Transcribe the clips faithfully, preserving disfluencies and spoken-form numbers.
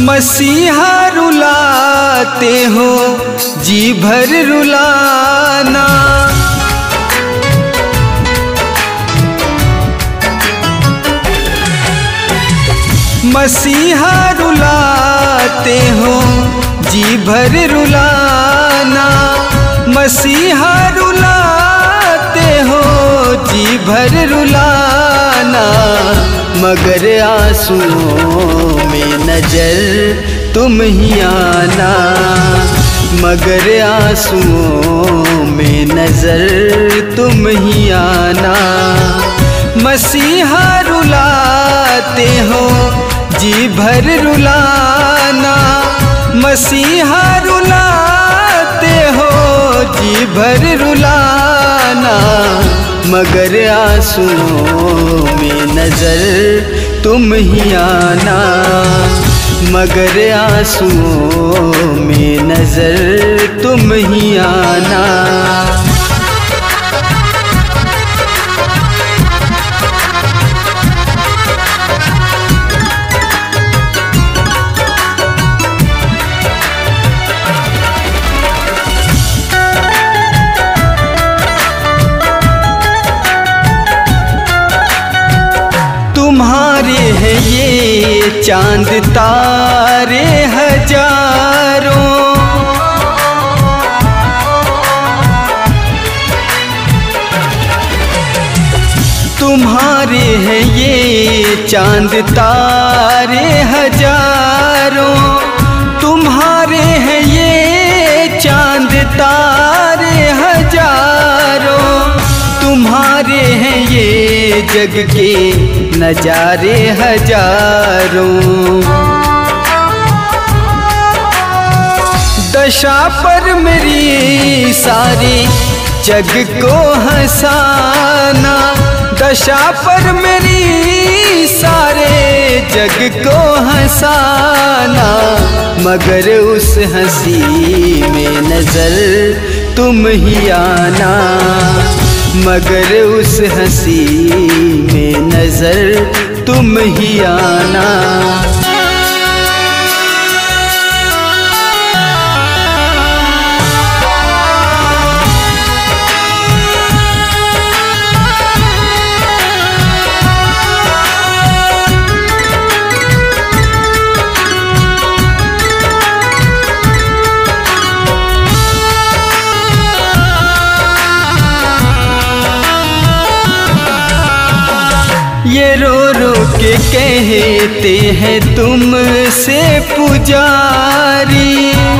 मसीहा रुलाते हो जी भर रुलाना, मसीहा रुलाते हो जी भर रुलाना, मसीहा रुलाते हो जी भर रुलाना, मगर आंसुओं में नजर तुम ही आना, मगर आंसुओं में नजर तुम ही आना, मसीहा रुलाते हो जी भर रुलाना, मसीहा रुलाते हो जी भर रुलाना, मगर आंसुओं में नजर तुम ही आना, मगर आंसुओं में नजर तुम ही आना। तुम्हारे हैं ये चांद तारे हजारों, तुम्हारे हैं ये चांद तारे हजारों, तुम्हारे हैं ये चांद तारे हजारों, तुम्हारे हैं ये जग के नजारे हजारों, दशा पर मेरी सारी जग को हंसाना, दशा पर मेरी सारे जग को हंसाना, मगर उस हंसी में नजर तुम ही आना, मगर उस हंसी में नजर तुम ही आना। ये रो रो के कहते हैं तुमसे पुजारी,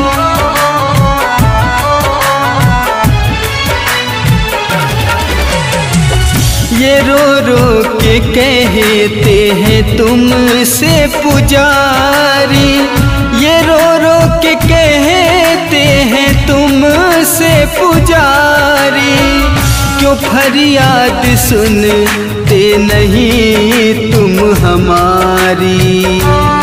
ये रो रो के कहते हैं तुमसे पुजारी, ये रो रो के कहते हैं तुमसे पुजारी, क्यों फरियाद सुनते नहीं तुम हमारी,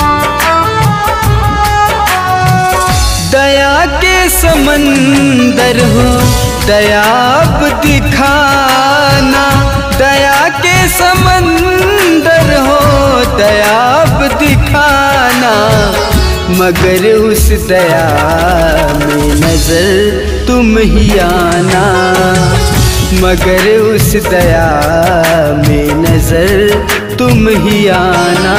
दया के समंदर हो दया अब दिखाना, दया के समंदर हो दया अब दिखाना, मगर उस दया में नजर तुम ही आना, मगर उस दया में नजर तुम ही आना।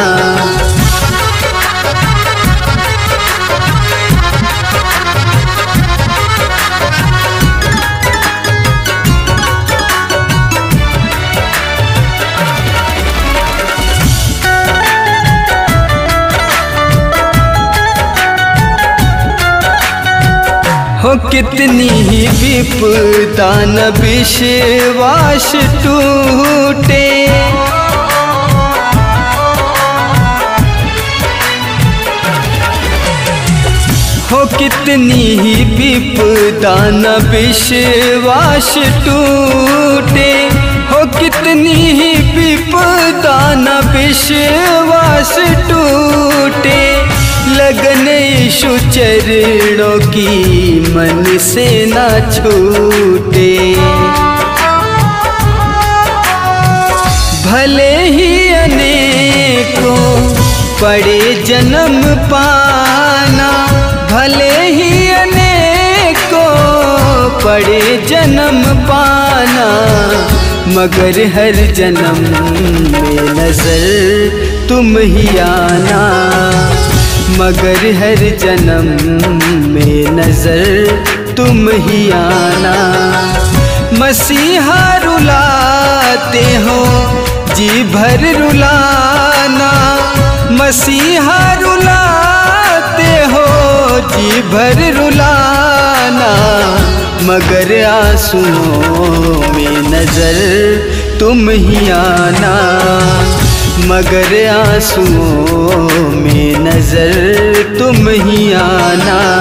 हो कितनी ही विपदा न विश्वास टूटे, हो कितनी ही विपदा न विश्वास टूटे, हो कितनी ही विपदा न विश्वास टूटे, लगन यीशु चरणों की मन से ना छूटे, भले ही अनेकों पड़े जन्म पाना, भले ही अनेकों पड़े जन्म पाना, मगर हर जन्म में नजर तुम ही आना, मगर हर जन्म में नजर तुम ही आना। मसीहा रुलाते हो जी भर रुलाना, मसीहा रुलाते हो जी भर रुलाना, मगर आंसुओं में नजर तुम ही आना, मगर आंसुओं में नजर तुम ही आना।